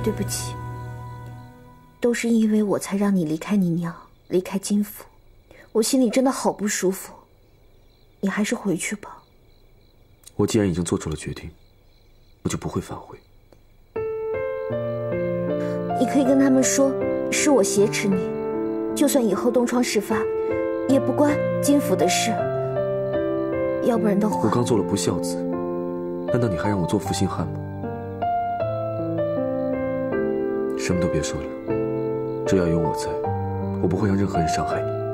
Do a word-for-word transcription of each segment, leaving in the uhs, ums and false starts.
对不起，都是因为我才让你离开你娘，离开金府，我心里真的好不舒服。你还是回去吧。 我既然已经做出了决定，我就不会反悔。 你可以跟他们说，是我挟持你，就算以后东窗事发，也不关金府的事。要不然的话， 我刚做了不孝子，难道你还让我做负心汉吗？什么都别说了，只要有我在，我不会让任何人伤害你。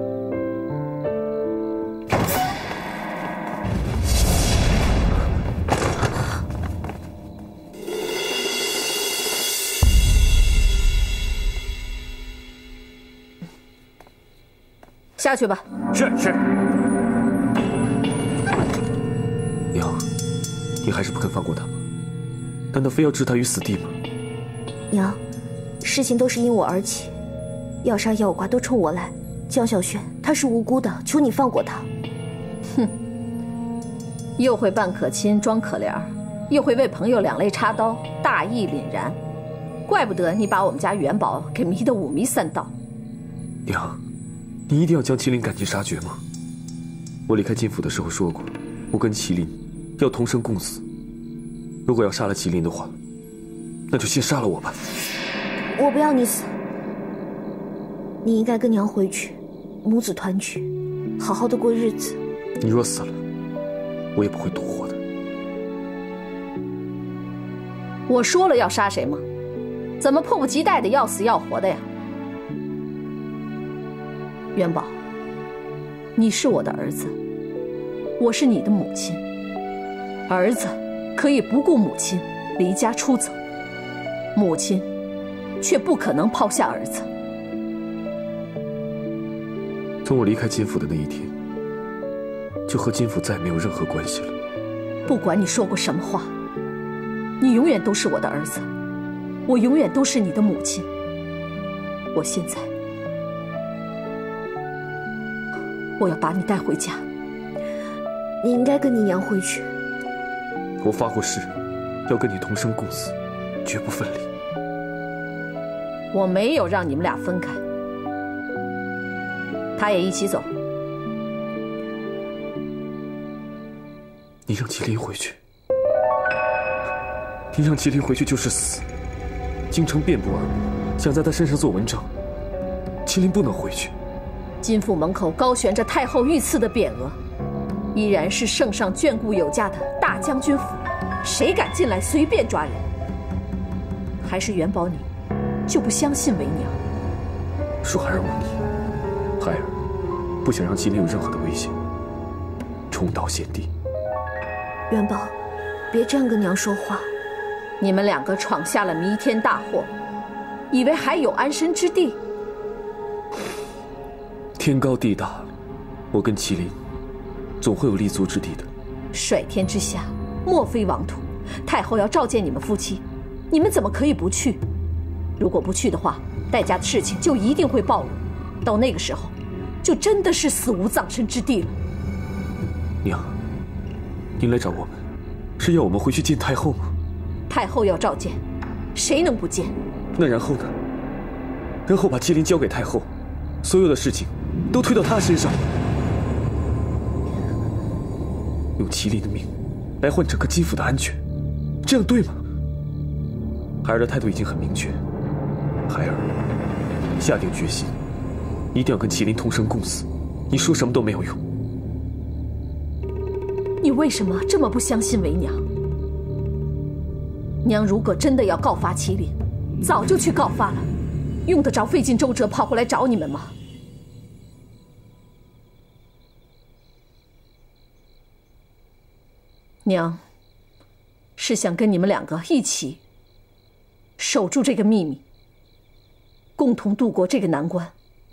下去吧。 是是。娘，你还是不肯放过他吗？难道非要置他于死地吗？ 娘，事情都是因我而起，要杀要剐都冲我来。江小轩他是无辜的，求你放过他。 哼，又会扮可亲装可怜，又会为朋友两肋插刀，大义凛然，怪不得你把我们家元宝给迷得五迷三道。 娘，你一定要将麒麟赶尽杀绝吗？我离开金府的时候说过，我跟麒麟要同生共死。如果要杀了麒麟的话，那就先杀了我吧。 我不要你死，你应该跟娘回去，母子团聚，好好的过日子。 你若死了，我也不会独活的。 我说了要杀谁吗？怎么迫不及待的要死要活的呀？元宝，你是我的儿子，我是你的母亲。儿子可以不顾母亲离家出走，母亲却不可能抛下儿子。 从我离开金府的那一天，就和金府再也没有任何关系了。 不管你说过什么话，你永远都是我的儿子，我永远都是你的母亲。我现在我要把你带回家。 你应该跟你娘回去。 我发过誓，要跟你同生共死，绝不分离。 我没有让你们俩分开，他也一起走。 你让麒麟回去，你让麒麟回去就是死。京城遍布耳目，想在他身上做文章，麒麟不能回去。 金府门口高悬着太后御赐的匾额，依然是圣上眷顾有加的大将军府，谁敢进来随便抓人？还是元宝你就不相信为娘？ 恕孩儿无礼，孩儿不想让麒麟有任何的危险，重蹈险地。 元宝，别这样跟娘说话。 你们两个闯下了弥天大祸，以为还有安身之地？ 天高地大，我跟麒麟总会有立足之地的。 甩天之下，莫非王土。太后要召见你们夫妻，你们怎么可以不去？如果不去的话，戴家的事情就一定会暴露，到那个时候，就真的是死无葬身之地了。 娘，您来找我们，是要我们回去见太后吗？ 太后要召见，谁能不见？ 那然后呢？然后把麒麟交给太后，所有的事情都推到她身上，用麒麟的命来换整个金府的安全，这样对吗？孩儿的态度已经很明确，孩儿下定决心，一定要跟麒麟同生共死。你说什么都没有用。 你为什么这么不相信为娘？娘如果真的要告发麒麟，早就去告发了，用得着费尽周折跑过来找你们吗？娘是想跟你们两个一起守住这个秘密，共同度过这个难关。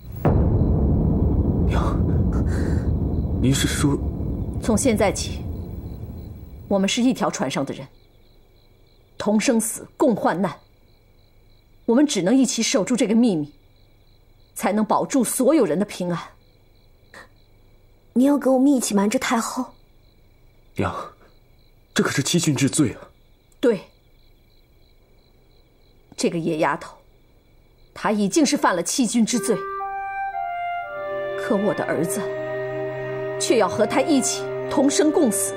娘，您是说， 从现在起，我们是一条船上的人，同生死，共患难。我们只能一起守住这个秘密，才能保住所有人的平安。 你要跟我们一起瞒着太后？ 娘，这可是欺君之罪啊！ 对， 这个野丫头，她已经是犯了欺君之罪，可我的儿子却要和她一起同生共死。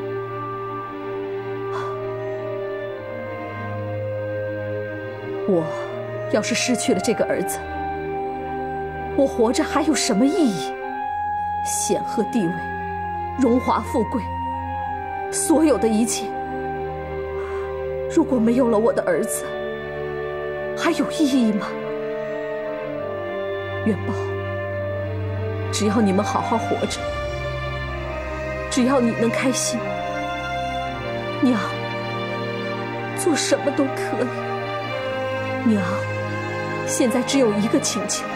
我要是失去了这个儿子，我活着还有什么意义？显赫地位，荣华富贵，所有的一切，如果没有了我的儿子，还有意义吗？元宝，只要你们好好活着，只要你能开心，娘做什么都可以。娘现在只有一个请求，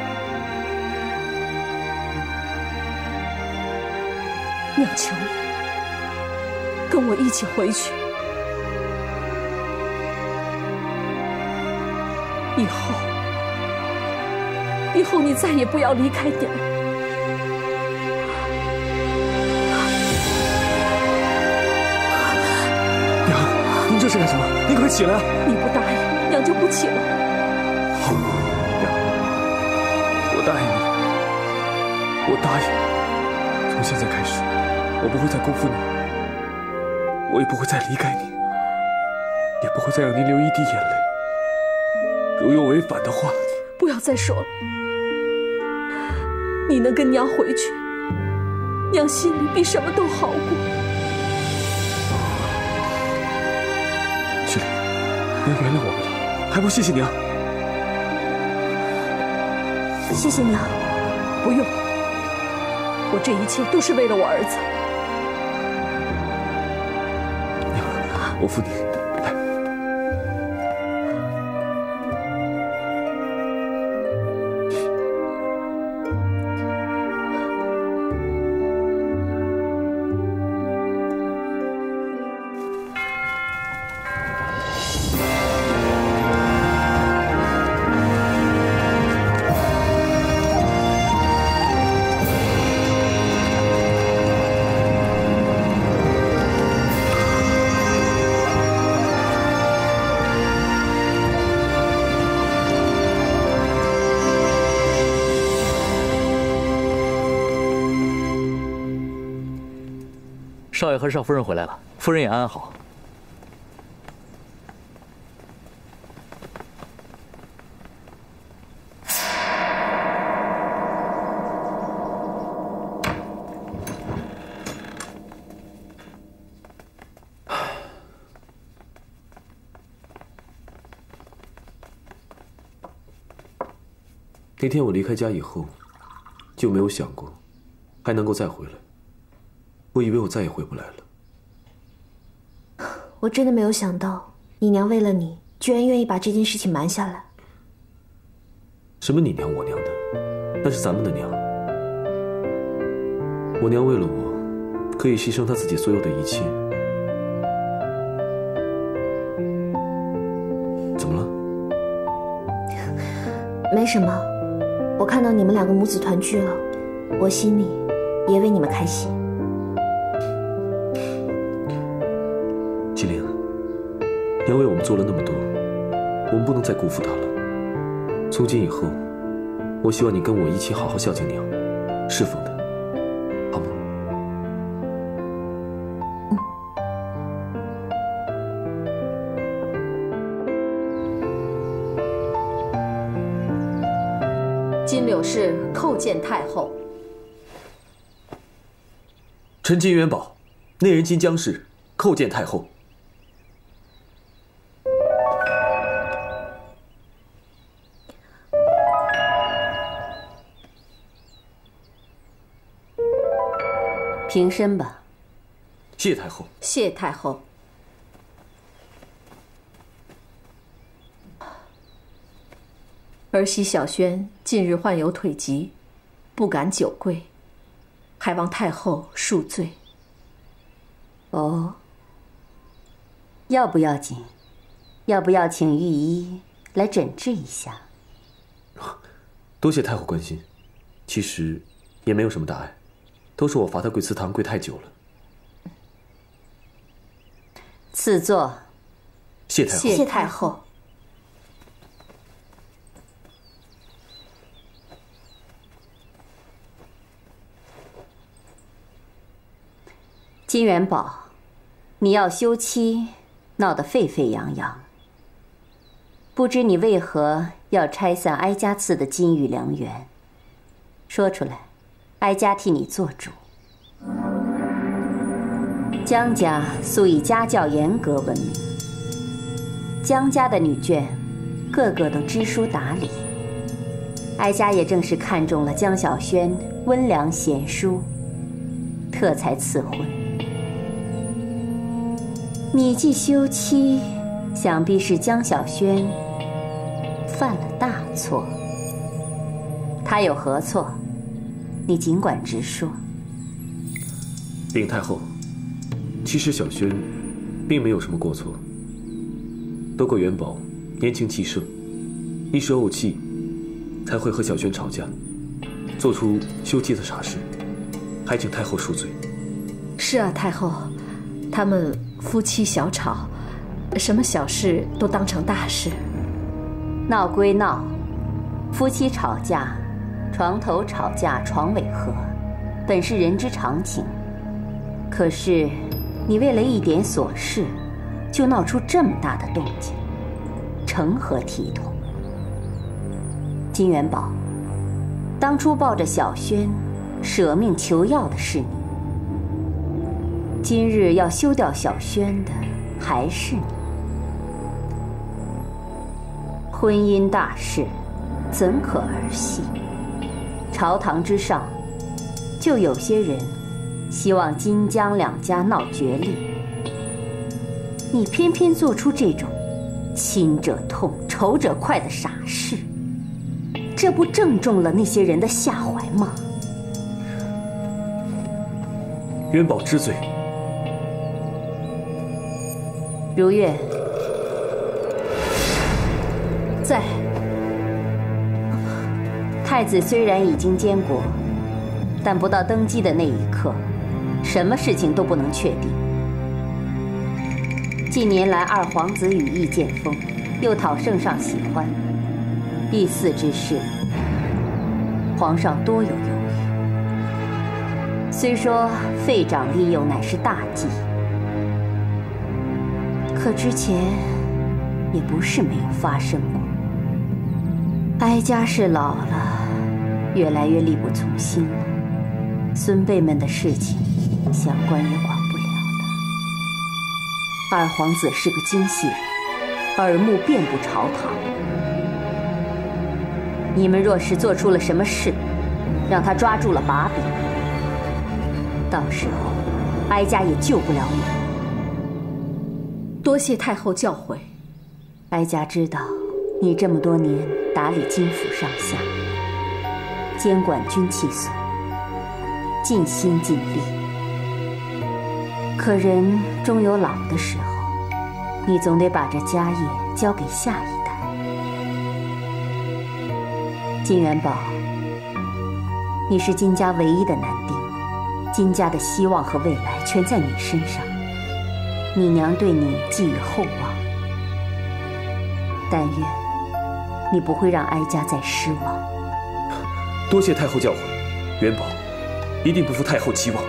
娘求你跟我一起回去，以后以后你再也不要离开娘。 娘，您这是干什么？您快起来啊！ 你不答应，娘就不起了。 好，娘，我答应你，我答应。从现在开始，我不会再辜负你，我也不会再离开你，也不会再让您流一滴眼泪。如有违反的话， 不要再说了。你能跟娘回去，娘心里比什么都好过。 雪莲，娘原谅我们了，还不谢谢娘？ 谢谢娘。 不用，我这一切都是为了我儿子。 娘，我扶你。 少爷和少夫人回来了，夫人也安好。 那天我离开家以后，就没有想过还能够再回来。我以为我再也回不来了。 我真的没有想到，你娘为了你，居然愿意把这件事情瞒下来。 什么你娘我娘的，那是咱们的娘。我娘为了我，可以牺牲她自己所有的一切。怎么了？ 没什么，我看到你们两个母子团聚了，我心里也为你们开心。 麒麟，娘为我们做了那么多，我们不能再辜负她了。从今以后，我希望你跟我一起好好孝敬娘，侍奉她，好吗？ 嗯。金柳氏叩见太后。 臣金元宝，内人金江氏叩见太后。 平身吧。 谢太后。 谢太后。儿媳小轩近日患有腿疾，不敢久跪，还望太后恕罪。 哦，要不要紧？要不要请御医来诊治一下？ 多谢太后关心，其实也没有什么大碍。都是我罚他跪祠堂跪太久了。 赐座。 谢太后。 谢太后。 金元宝，你要休妻，闹得沸沸扬扬。不知你为何要拆散哀家赐的金玉良缘？说出来，哀家替你做主。江家素以家教严格闻名，江家的女眷个个都知书达理。哀家也正是看中了江小轩温良贤淑，特才赐婚。你既休妻，想必是江小轩犯了大错。他有何错？你尽管直说。 禀太后，其实小轩并没有什么过错，都怪元宝年轻气盛，一时怄气，才会和小轩吵架，做出休妻的傻事，还请太后恕罪。 是啊，太后，他们夫妻小吵，什么小事都当成大事。 闹归闹，夫妻吵架，床头吵架床尾和，本是人之常情。可是你为了一点琐事，就闹出这么大的动静，成何体统？金元宝，当初抱着小轩舍命求药的是你，今日要休掉小轩的还是你。婚姻大事，怎可儿戏？朝堂之上，就有些人希望金江两家闹决裂，你偏偏做出这种亲者痛，仇者快的傻事，这不正中了那些人的下怀吗？ 元宝知罪。 如月在。 太子虽然已经监国，但不到登基的那一刻，什么事情都不能确定。近年来，二皇子羽翼渐丰，又讨圣上喜欢，第四之事，皇上多有犹豫。虽说废长立幼乃是大计，可之前也不是没有发生过。哀家是老了，越来越力不从心了，孙辈们的事情，想管也管不了了。二皇子是个精细人，耳目遍布朝堂。你们若是做出了什么事，让他抓住了把柄，到时候哀家也救不了你。 多谢太后教诲。 哀家知道你这么多年打理金府上下，监管军器所，尽心尽力。可人终有老的时候，你总得把这家业交给下一代。金元宝，你是金家唯一的男丁，金家的希望和未来全在你身上，你娘对你寄予厚望。但愿你不会让哀家再失望。 多谢太后教诲，元宝一定不负太后期望。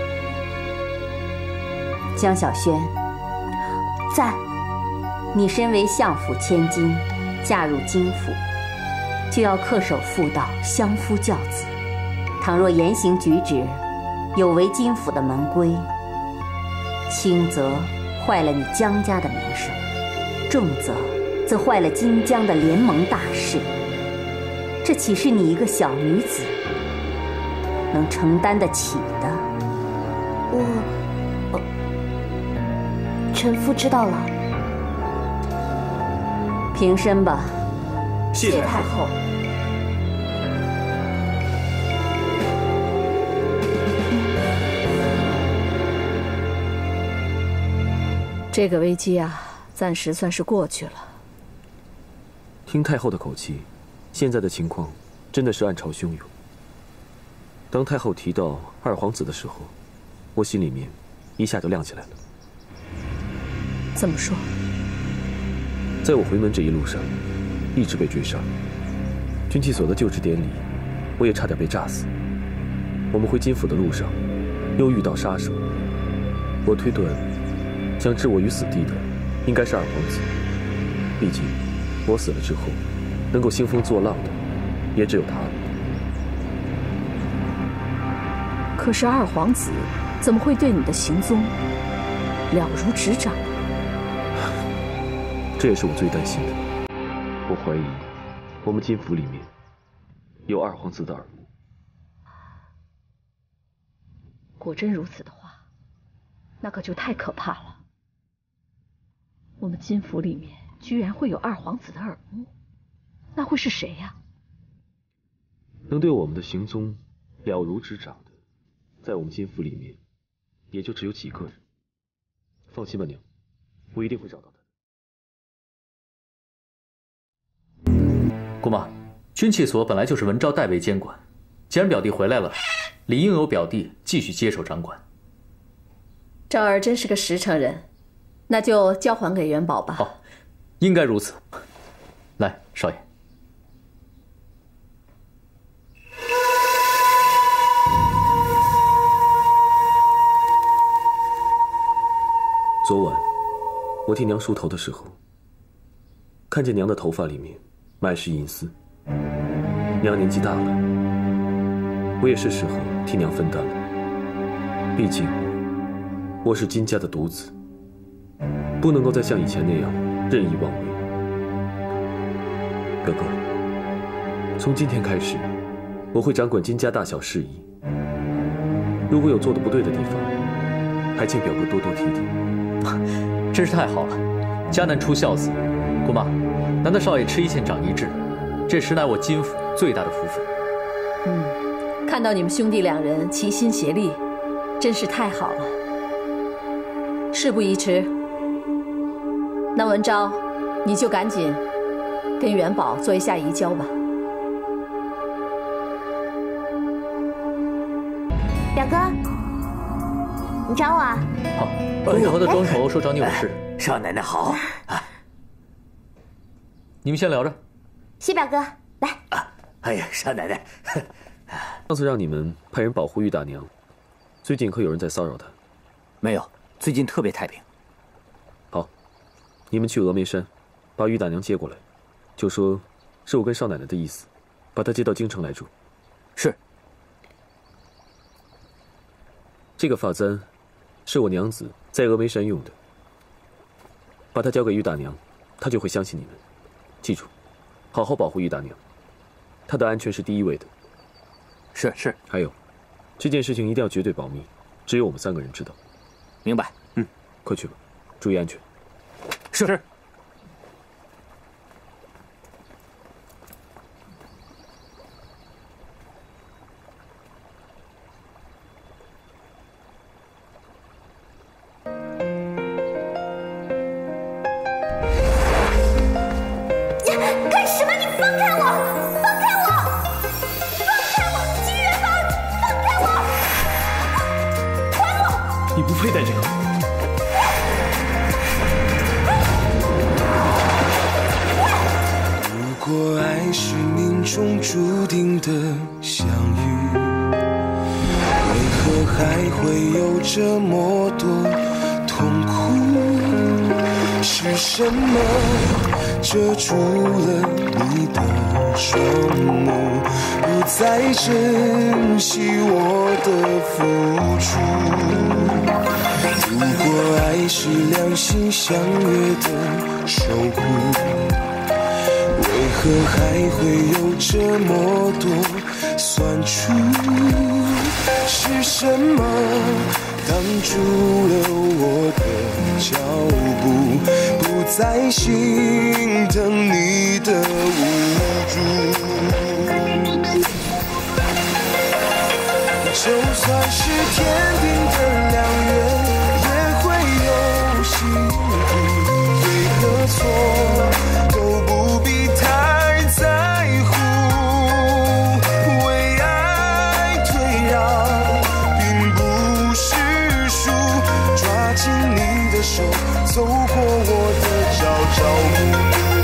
江小轩， 在。 你身为相府千金，嫁入金府，就要恪守妇道，相夫教子。倘若言行举止有违金府的门规，轻则坏了你江家的名声，重则则坏了金江的联盟大事。这岂是你一个小女子能承担得起的？ 我，呃，臣妇知道了。 平身吧。 谢太后。这个危机啊，暂时算是过去了。 听太后的口气，现在的情况真的是暗潮汹涌。当太后提到二皇子的时候，我心里面一下就亮起来了。 怎么说？ 在我回门这一路上，一直被追杀，军器所的就职典礼，我也差点被炸死。我们回金府的路上，又遇到杀手， 我推断，想置我于死地的，应该是二皇子。毕竟，我死了之后，能够兴风作浪的，也只有他了。 可是二皇子怎么会对你的行踪了如指掌？ 这也是我最担心的。我怀疑，我们金府里面有二皇子的耳目。 果真如此的话，那可就太可怕了。我们金府里面居然会有二皇子的耳目，那会是谁呀？ 能对我们的行踪了如指掌的，在我们金府里面，也就只有几个人。放心吧，娘，我一定会找到他的。 姑妈，军器所本来就是文昭代为监管，既然表弟回来了，理应由表弟继续接手掌管。 昭儿真是个实诚人，那就交还给元宝吧。 好，应该如此。来，少爷。 昨晚我替娘梳头的时候，看见娘的头发里面满是银丝。娘年纪大了，我也是时候替娘分担了。毕竟我是金家的独子，不能够再像以前那样任意妄为。哥哥，从今天开始，我会掌管金家大小事宜。如果有做的不对的地方，还请表哥多多提点。 真是太好了，家难出孝子。姑妈，难得少爷吃一堑长一智，这实乃我金府最大的福分。 嗯，看到你们兄弟两人齐心协力，真是太好了。事不宜迟，那文昭，你就赶紧跟元宝做一下移交吧。 表哥，你找我啊？ 好，公主和的庄头说找你有事。 少奶奶好。 你们先聊着。 谢表哥，来。 啊，哎呀，少奶奶。 上次让你们派人保护玉大娘，最近可有人在骚扰她？ 没有，最近特别太平。 好，你们去峨眉山，把玉大娘接过来，就说是我跟少奶奶的意思，把她接到京城来住。 是。 这个发簪是我娘子在峨眉山用的，把它交给玉大娘，她就会相信你们。记住，好好保护玉大娘，她的安全是第一位的。 是是。 还有，这件事情一定要绝对保密，只有我们三个人知道。 明白。嗯， 快去吧，注意安全。 是。是。 干什么？你放开我！放开我！放开我！金元宝，放开我！还我！ 你不配戴这个。 如果爱是命中注定的相遇，为何还会有这么多痛苦？是什么遮住了你的双目，不再珍惜我的付出？如果爱是两心相约的守护，为何还会有这么多酸楚？是什么挡住了我的脚步，不再心疼你的无助？就算是天定的良缘，也会有辛苦，对和错都不必太在乎。为爱退让并不是输，抓紧你的手，走过我的朝朝暮暮。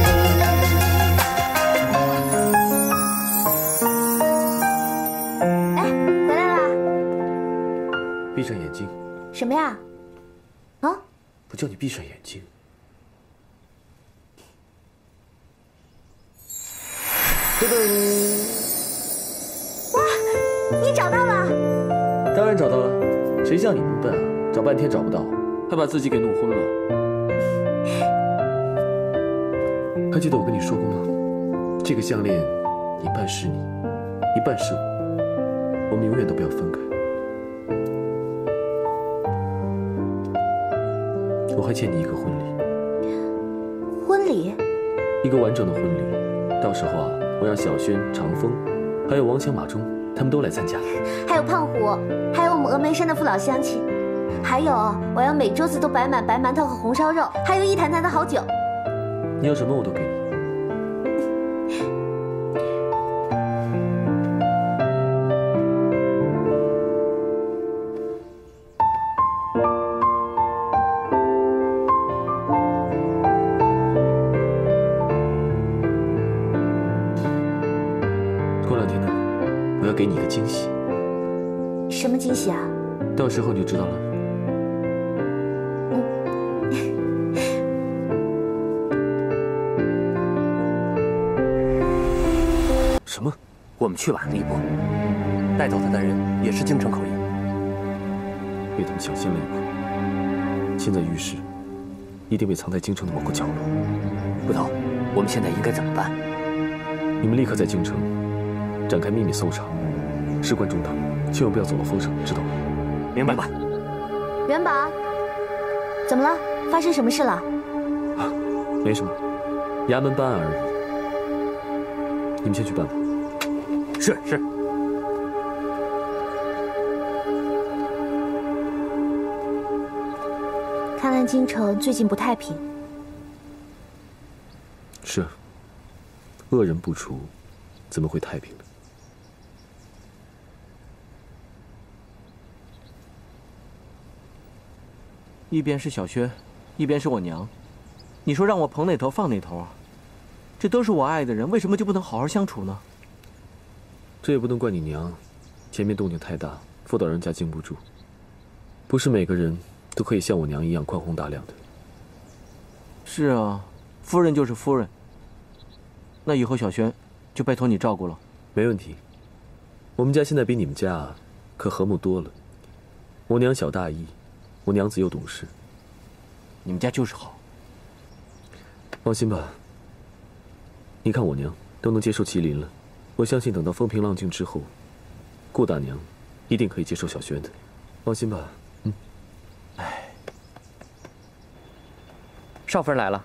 哎，回来啦！ 闭上眼睛。 什么呀？ 不叫你闭上眼睛。噔噔！ 哇，你找到了？ 当然找到了，谁像你那么笨啊？找半天找不到，还把自己给弄昏了。还记得我跟你说过吗？这个项链一半是你，一半是我，我们永远都不要分开。我还欠你一个婚礼。 婚礼？ 一个完整的婚礼。到时候啊，我让小轩、长风，还有王强、马忠，他们都来参加。 还有胖虎，还有我们峨眉山的父老乡亲，还有我要每桌子都摆满白馒头和红烧肉，还有一坛坛的好酒。 你要什么我都给你。给你一个惊喜。 什么惊喜啊？ 到时候你就知道了。 嗯。 什么？我们去晚了一步。带走他的人也是京城口音， 被他们抢先了一步。现在玉石一定被藏在京城的某个角落。 不头，我们现在应该怎么办？ 你们立刻在京城展开秘密搜查。事关重大，千万不要走漏风声，知道吗？ 明白吧？ 元宝，怎么了？发生什么事了？ 啊，没什么，衙门办案而已。你们先去办吧。 是是。 看来京城最近不太平。 是。恶人不除，怎么会太平呢？ 一边是小轩，一边是我娘，你说让我捧哪头放哪头啊？这都是我爱的人，为什么就不能好好相处呢？ 这也不能怪你娘，前面动静太大，妇道人家经不住。不是每个人都可以像我娘一样宽宏大量的。 是啊，夫人就是夫人。那以后小轩就拜托你照顾了。 没问题。我们家现在比你们家可和睦多了。我娘小大义。我娘子又懂事， 你们家就是好。 放心吧，你看我娘都能接受麒麟了，我相信等到风平浪静之后，顾大娘一定可以接受小轩的。放心吧，嗯。 哎，少夫人来了。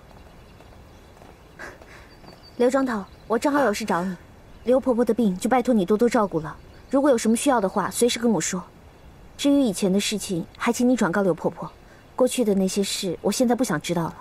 刘庄头，我正好有事找你。刘婆婆的病就拜托你多多照顾了，如果有什么需要的话，随时跟我说。至于以前的事情，还请你转告刘婆婆。过去的那些事，我现在不想知道了。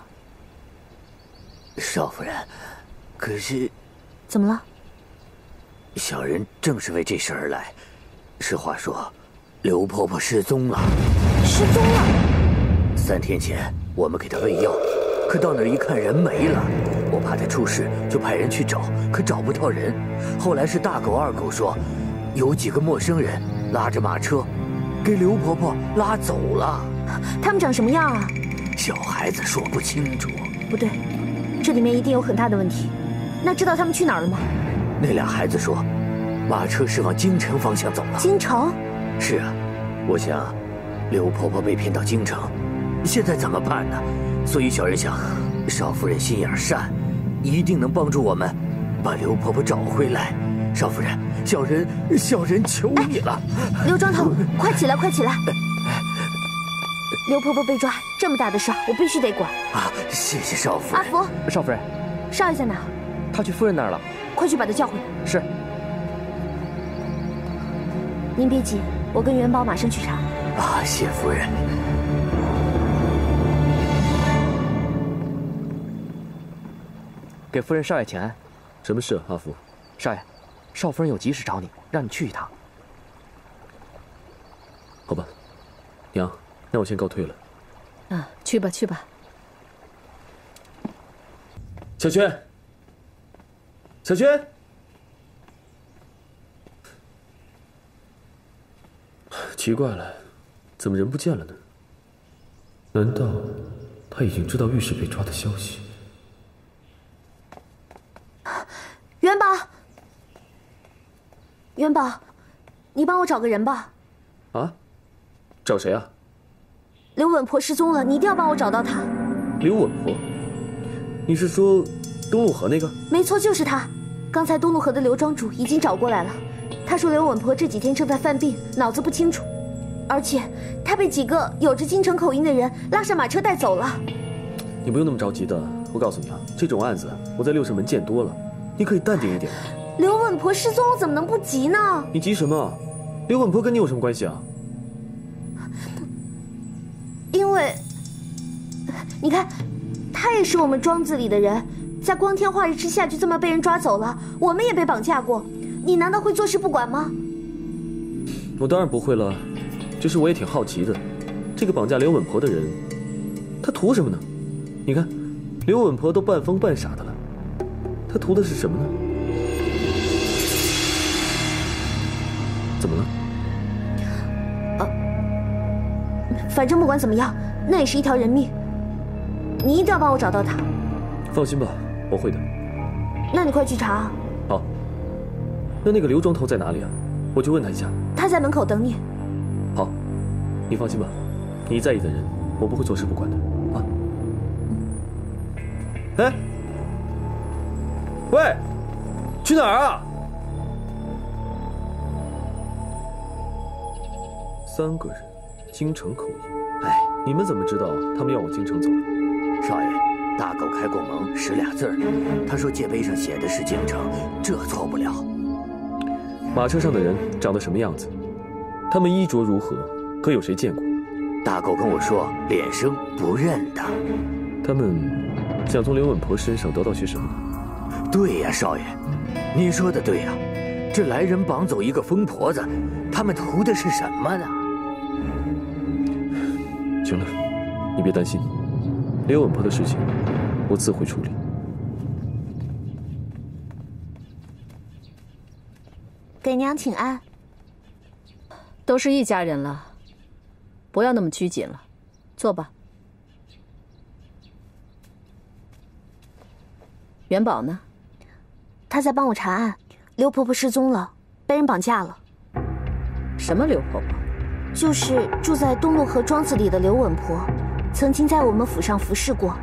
少夫人，可是， 怎么了？ 小人正是为这事而来。实话说，刘婆婆失踪了。 失踪了？ 三天前我们给她喂药，可到那儿一看人没了，我怕她出事，就派人去找，可找不到人。后来是大狗、二狗说，有几个陌生人拉着马车。给刘婆婆拉走了。 他们长什么样啊？ 小孩子说不清楚。 不对，这里面一定有很大的问题。那知道他们去哪儿了吗？ 那俩孩子说，马车是往京城方向走了。 京城？ 是啊，我想，刘婆婆被骗到京城，现在怎么办呢？所以小人想，少夫人心眼善，一定能帮助我们，把刘婆婆找回来。少夫人，小人小人求你了。 哎、刘庄头，快起来，快起来！刘婆婆被抓，这么大的事儿，我必须得管。 啊，谢谢少夫人。 阿福， 少夫人， 少爷在哪？ 他去夫人那儿了。 快去把他叫回来。 是。 您别急，我跟元宝马上去查。 啊，谢夫人。 给夫人少爷请安。 什么事，阿福？ 少爷。少夫人有急事找你，让你去一趟。 好吧，娘，那我先告退了。 啊，去吧去吧。 小轩，小轩，奇怪了，怎么人不见了呢？难道他已经知道御史被抓的消息。 元宝，元宝，你帮我找个人吧。 啊？找谁啊？ 刘稳婆失踪了，你一定要帮我找到她。 刘稳婆？你是说东陆河那个？ 没错，就是她。刚才东陆河的刘庄主已经找过来了，他说刘稳婆这几天正在犯病，脑子不清楚，而且她被几个有着京城口音的人拉上马车带走了。 你不用那么着急的，我告诉你啊，这种案子我在六圣门见多了，你可以淡定一点。 刘稳婆失踪了，怎么能不急呢？ 你急什么？刘稳婆跟你有什么关系啊？ 因为，你看，她也是我们庄子里的人，在光天化日之下就这么被人抓走了，我们也被绑架过，你难道会坐视不管吗？ 我当然不会了，只是我也挺好奇的，这个绑架刘稳婆的人，他图什么呢？你看，刘稳婆都半疯半傻的了，他图的是什么呢？怎么了？ 呃，反正不管怎么样，那也是一条人命，你一定要帮我找到他。 放心吧，我会的。 那你快去查。 好。那那个刘庄头在哪里啊？我去问他一下。 他在门口等你。 好，你放心吧，你在意的人，我不会坐视不管的啊。哎，喂，去哪儿啊？三个人，京城口音。哎，你们怎么知道他们要往京城走？ 少爷，大狗开过蒙，识俩字儿。他说界碑上写的是京城，这错不了。 马车上的人长得什么样子？他们衣着如何？可有谁见过？ 大狗跟我说，脸生不认得。 他们想从刘稳婆身上得到些什么？ 对呀，少爷，你说的对呀。这来人绑走一个疯婆子，他们图的是什么呢？ 行了，你别担心，刘稳婆的事情我自会处理。 给娘请安。 都是一家人了，不要那么拘谨了，坐吧。元宝呢？ 她在帮我查案，刘婆婆失踪了，被人绑架了。 什么刘婆婆？ 就是住在东陆河庄子里的刘稳婆，曾经在我们府上服侍过。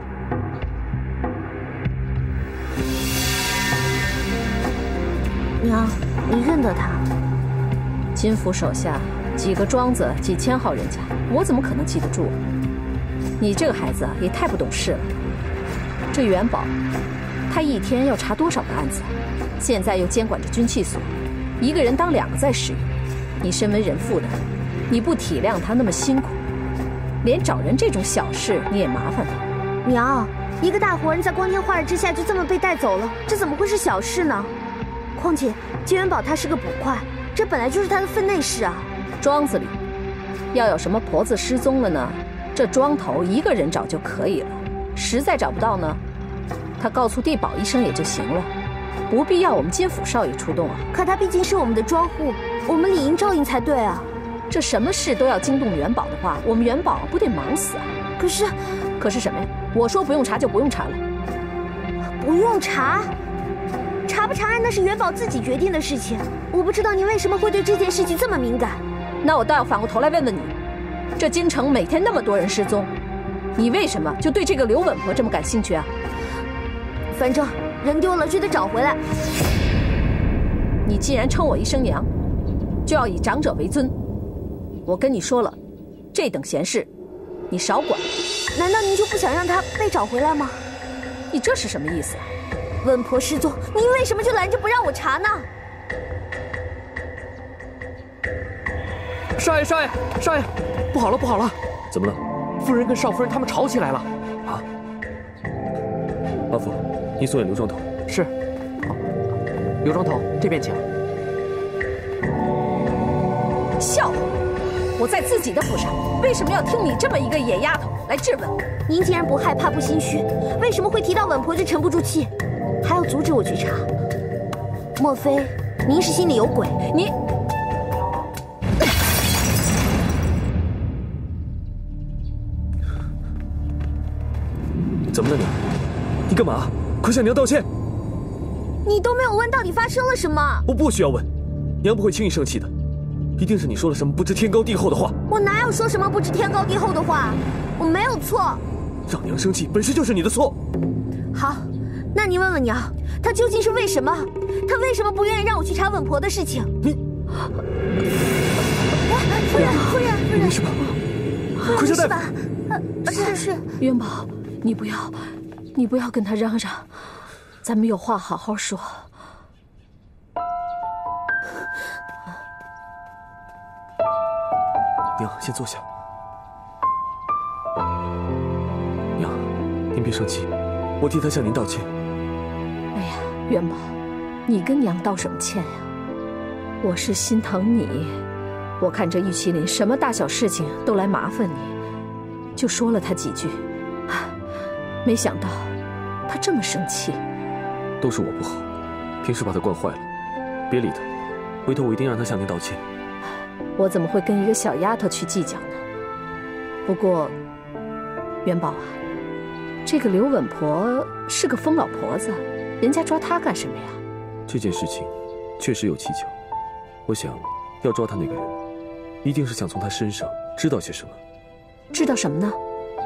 娘，你认得她？ 金府手下几个庄子，几千号人家，我怎么可能记得住？你这个孩子也太不懂事了。这元宝，他一天要查多少个案子？现在又监管着军器所，一个人当两个在使用。你身为人妇的，你不体谅他那么辛苦，连找人这种小事你也麻烦他。 娘，一个大活人在光天化日之下就这么被带走了，这怎么会是小事呢？况且金元宝他是个捕快，这本来就是他的分内事啊。 庄子里要有什么婆子失踪了呢，这庄头一个人找就可以了，实在找不到呢，他告诉地保一声也就行了，不必要我们金府少爷出动啊。 可他毕竟是我们的庄户，我们理应照应才对啊。 这什么事都要惊动元宝的话，我们元宝不得忙死啊？ 可是， 可是什么呀？我说不用查就不用查了。 不用查？查不查案那是元宝自己决定的事情。我不知道你为什么会对这件事情这么敏感。 那我倒要反过头来问问你，这京城每天那么多人失踪，你为什么就对这个刘稳婆这么感兴趣啊？ 反正人丢了就得找回来。 你既然称我一声娘，就要以长者为尊。我跟你说了，这等闲事你少管。 难道您就不想让她被找回来吗？ 你这是什么意思啊？ 稳婆失踪，您为什么就拦着不让我查呢？ 少爷，少爷，少爷，不好了，不好了！ 怎么了？ 夫人跟少夫人他们吵起来了。 啊！阿福，你送给刘庄头。 是。好，刘庄头这边请。 笑话！我在自己的府上，为什么要听你这么一个野丫头来质问？ 您既然不害怕不心虚，为什么会提到稳婆就沉不住气，还要阻止我去查？莫非您是心里有鬼？ 你。 怎么了娘？你干嘛？快向娘道歉！ 你都没有问到底发生了什么。 我不需要问，娘不会轻易生气的，一定是你说了什么不知天高地厚的话。 我哪有说什么不知天高地厚的话？我没有错。 让娘生气本身就是你的错。 好，那你问问娘，她究竟是为什么？她为什么不愿意让我去查稳婆的事情？ 你， 夫人，夫人，夫人， 你没事吧？快叫大夫！ 是是， 元宝，你不要，你不要跟他嚷嚷，咱们有话好好说。 娘，先坐下。娘，您别生气，我替他向您道歉。 哎呀，元宝，你跟娘道什么歉呀？我是心疼你，我看这玉麒麟什么大小事情都来麻烦你，就说了他几句，啊，没想到他这么生气。 都是我不好，平时把他惯坏了，别理他，回头我一定让他向您道歉。 我怎么会跟一个小丫头去计较呢？不过，元宝啊，这个刘稳婆是个疯老婆子，人家抓她干什么呀？ 这件事情确实有蹊跷，我想要抓她那个人，一定是想从她身上知道些什么。 知道什么呢？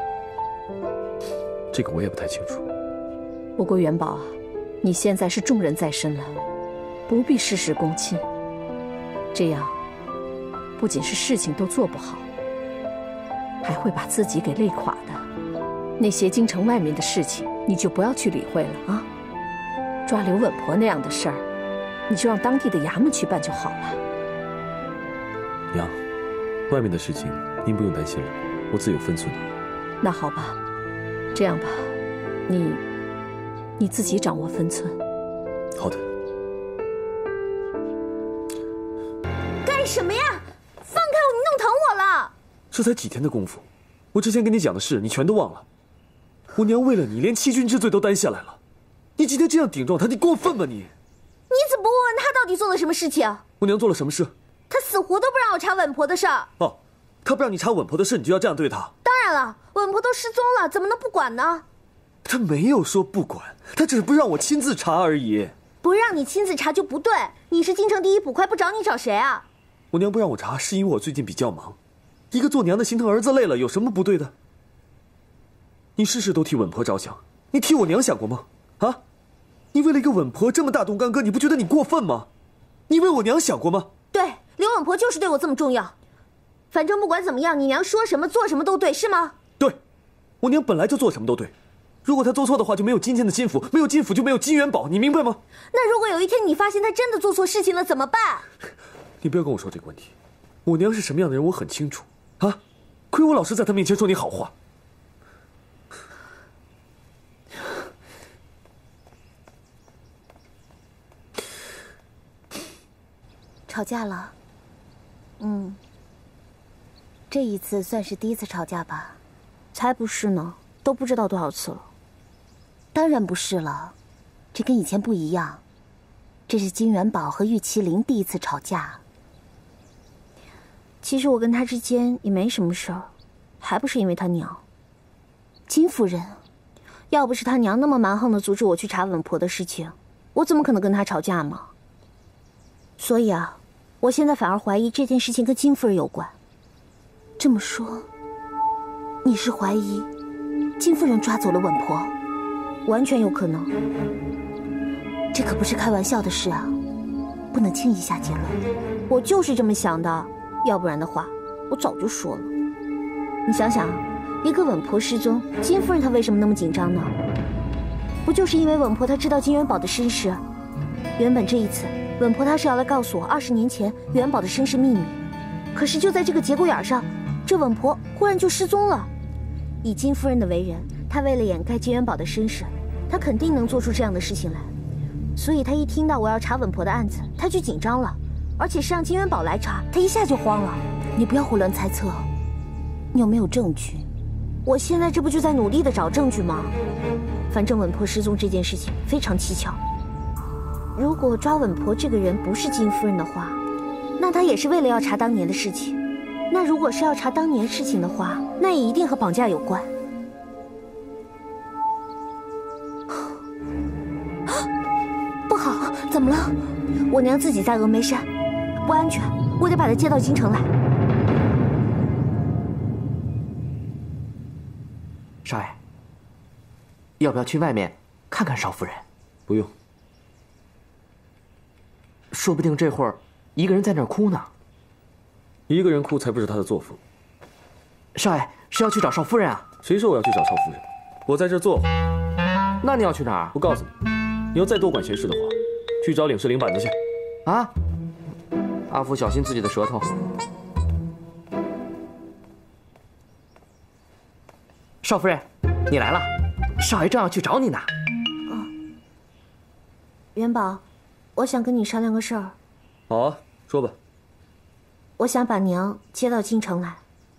这个我也不太清楚。 不过元宝啊，你现在是重任在身了，不必事事躬亲，这样不仅是事情都做不好，还会把自己给累垮的。那些京城外面的事情，你就不要去理会了啊。抓刘稳婆那样的事儿，你就让当地的衙门去办就好了。 娘，外面的事情您不用担心了，我自有分寸的。 那好吧，这样吧，你你自己掌握分寸。 好的。 干什么呀？放开我！你弄疼我了。 这才几天的功夫，我之前跟你讲的事你全都忘了。我娘为了你连欺君之罪都担下来了，你今天这样顶撞她，你过分吧你？ 你怎么不问问她到底做了什么事情？ 我娘做了什么事？ 她死活都不让我查稳婆的事儿。 哦，她不让你查稳婆的事，你就要这样对她？ 当然了，稳婆都失踪了，怎么能不管呢？ 她没有说不管，她只是不让我亲自查而已。 不让你亲自查就不对，你是京城第一捕快，不找你找谁啊？ 我娘不让我查，是因为我最近比较忙。一个做娘的心疼儿子累了，有什么不对的？你事事都替稳婆着想，你替我娘想过吗？啊？你为了一个稳婆这么大动干戈，你不觉得你过分吗？你为我娘想过吗？ 对，刘稳婆就是对我这么重要。反正不管怎么样，你娘说什么做什么都对，是吗？ 对，我娘本来就做什么都对。如果她做错的话，就没有今天的金府，没有金府就没有金元宝，你明白吗？ 那如果有一天你发现她真的做错事情了，怎么办？ 你不要跟我说这个问题。我娘是什么样的人，我很清楚。啊，亏我老是在她面前说你好话。 吵架了。嗯，这一次算是第一次吵架吧？才不是呢，都不知道多少次了。当然不是了，这跟以前不一样。这是金元宝和玉麒麟第一次吵架。其实我跟他之间也没什么事儿，还不是因为他娘。金夫人，要不是他娘那么蛮横的阻止我去查稳婆的事情，我怎么可能跟他吵架嘛？所以啊，我现在反而怀疑这件事情跟金夫人有关。这么说，你是怀疑金夫人抓走了稳婆？完全有可能。这可不是开玩笑的事啊，不能轻易下结论。我就是这么想的，要不然的话，我早就说了。你想想，一个稳婆失踪，金夫人她为什么那么紧张呢？不就是因为稳婆她知道金元宝的身世？原本这一次，稳婆她是要来告诉我二十年前元宝的身世秘密，可是就在这个节骨眼上，这稳婆忽然就失踪了。以金夫人的为人，她为了掩盖金元宝的身世，她肯定能做出这样的事情来。所以她一听到我要查稳婆的案子，她就紧张了，而且是让金元宝来查，她一下就慌了。你不要胡乱猜测，你有没有证据？我现在这不就在努力的找证据吗？反正稳婆失踪这件事情非常蹊跷。如果抓稳婆这个人不是金夫人的话，那她也是为了要查当年的事情。那如果是要查当年事情的话，那也一定和绑架有关。 么了？我娘自己在峨眉山，不安全，我得把她接到京城来。 少爷，要不要去外面看看少夫人？ 不用。 说不定这会儿一个人在那儿哭呢。 一个人哭才不是他的作风。 少爷是要去找少夫人啊？ 谁说我要去找少夫人？我在这坐。 那你要去哪儿？ 我告诉你，你要再多管闲事的话，去找领事领板子去。 啊！阿福小心自己的舌头。少夫人，你来了，少爷正要去找你呢。 啊，元宝，我想跟你商量个事儿。 好啊，说吧。 我想把娘接到京城来。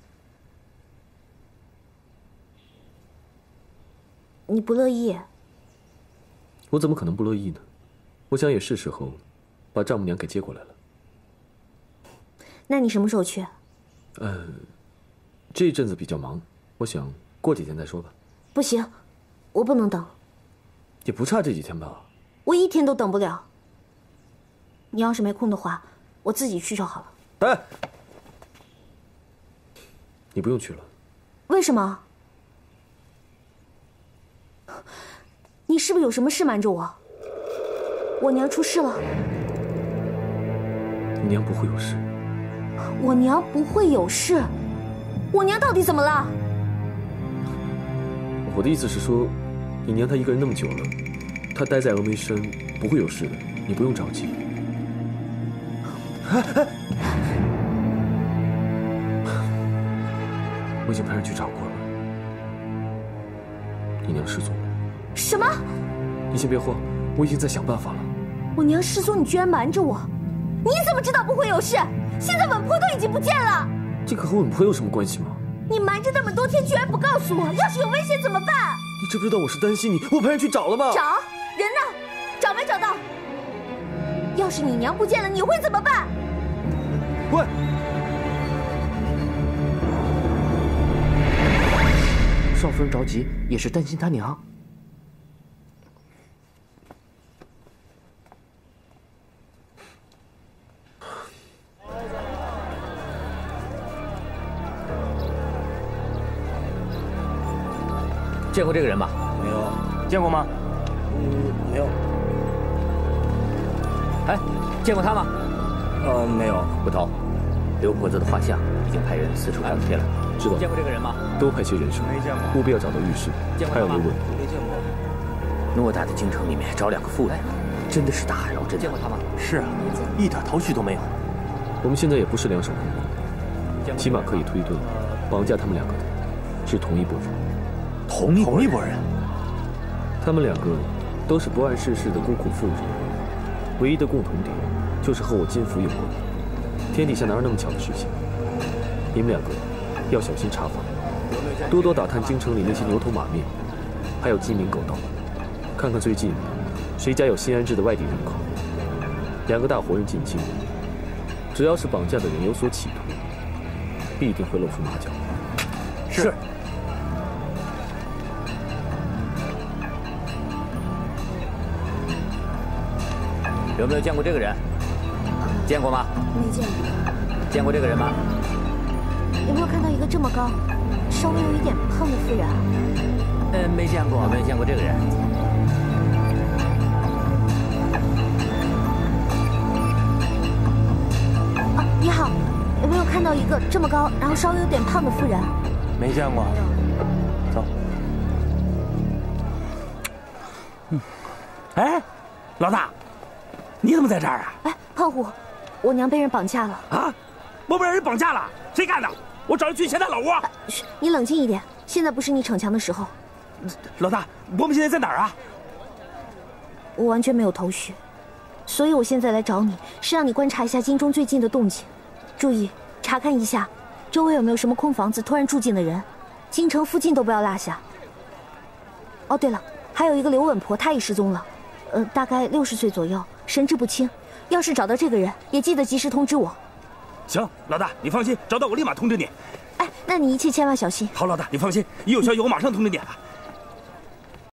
你不乐意？ 我怎么可能不乐意呢？我想也是时候把丈母娘给接过来了。 那你什么时候去？ 呃，这一阵子比较忙，我想过几天再说吧。 不行，我不能等。 也不差这几天吧？ 我一天都等不了。你要是没空的话，我自己去就好了。 哎，你不用去了。 为什么？你是不是有什么事瞒着我？我娘出事了。 你娘不会有事。 我娘不会有事。我娘到底怎么了？ 我的意思是说，你娘她一个人那么久了，她待在峨眉山不会有事的，你不用着急。我已经派人去找过了，你娘失踪了。 什么？ 你先别慌，我已经在想办法了。 我娘失踪，你居然瞒着我？你怎么知道不会有事？现在稳坡都已经不见了。 这可和稳坡有什么关系吗？ 你瞒着那么多天，居然不告诉我，要是有危险怎么办？ 你知不知道我是担心你？我派人去找了吗？ 找人呢？找没找到？要是你娘不见了，你会怎么办？ 喂！ 少夫人着急，也是担心她娘。 见过这个人吧？ 没有。见过吗？嗯，没有。 哎，见过他吗？ 呃，没有。 捕头，刘婆子的画像已经派人四处张贴了。 知道。 见过这个人吗？ 多派些人手， 没见过。 务必要找到御史，还有刘稳婆。 没见过。 偌大的京城里面找两个妇人，真的是大海捞针。 见过他吗？ 是啊，一点头绪都没有。 我们现在也不是两手空空，起码可以推断，绑架他们两个的是同一拨人。 同一同一拨人。 他们两个都是不谙世事的孤苦妇人，唯一的共同点就是和我金府有关。天底下哪有那么巧的事情？你们两个要小心查访，多多打探京城里那些牛头马面，还有鸡鸣狗盗，看看最近谁家有新安置的外地人口。两个大活人进京，只要是绑架的人有所企图，必定会露出马脚。 是。 有没有见过这个人？见过吗？ 没见过。 见过这个人吗？ 有没有看到一个这么高、稍微有一点胖的妇人？ 呃，没见过。有没有见过这个人？ 啊，你好，有没有看到一个这么高，然后稍微有点胖的妇人？ 没见过。走。嗯。哎，老大。你怎么在这儿啊？ 哎，胖虎，我娘被人绑架了。 啊！我被人绑架了，谁干的？我找人去钱大老窝。 啊、嘘，你冷静一点，现在不是你逞强的时候。 老大，我们现在在哪儿啊？ 我完全没有头绪，所以我现在来找你，是让你观察一下京中最近的动静，注意查看一下周围有没有什么空房子突然住进的人，京城附近都不要落下。哦，对了，还有一个刘稳婆，她也失踪了。呃，大概六十岁左右，神志不清。要是找到这个人，也记得及时通知我。 行，老大，你放心，找到我立马通知你。 哎，那你一切千万小心。 好，老大，你放心，一有消息我马上通知你。